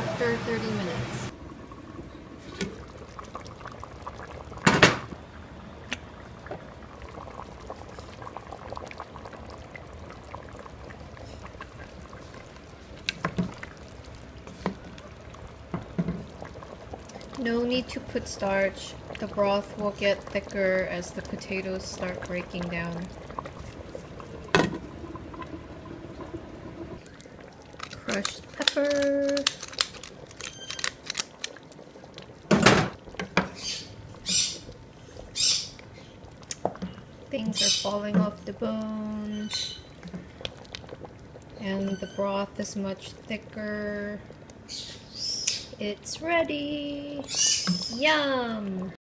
after 30 minutes. No need to put starch. The broth will get thicker as the potatoes start breaking down. Crushed pepper. Things are falling off the bone. And the broth is much thicker. It's ready! Yum!